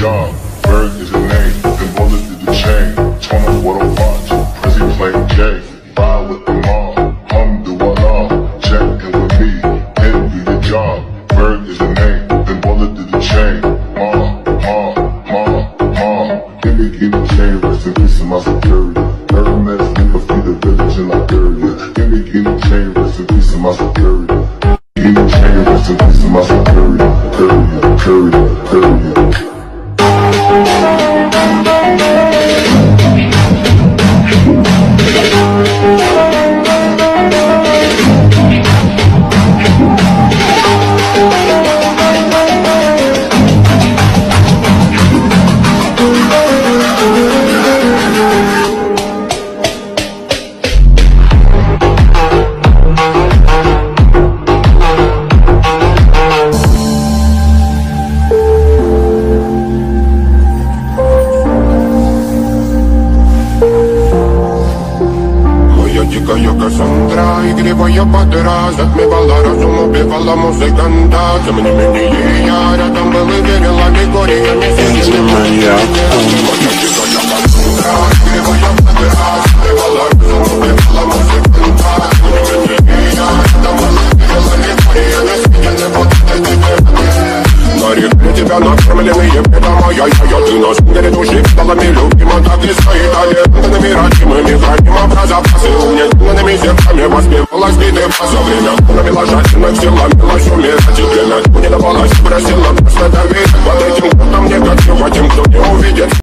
job. Bird is a name, then bullet did the chain. Turn up what I watch, Prezi playing J. Ride with the mom, alhamdulillah. Check in with me, then do your job. Bird is a name, then bullet did the chain. Give me the chain, rest in peace of my security. Hermes, nigga, feed the village in Liberia. Give me the chain, rest in peace of my security. Give me the chain, rest in peace of my security. Period. Дикая Кассандра, игривая подра, затмевала разум, убивала музыканта. Тем не менее я рядом был и верила легориями. Моя дикая Кассандра, игривая подра, затмевала разум, убивала музыканта. Тем не менее я рядом был и верила легориями. Сидели вот эти на реке тебя накормленные бедома. Я ты на шунгере души педалами любима. Так и свои талентами родимыми храним образопасы. Умненными зерками воспевала сбитым за время провела жадных сил, ломила шуметь. Время не давалась, просила просто доверить. Под этим кто мне как в этим, кто не увидит.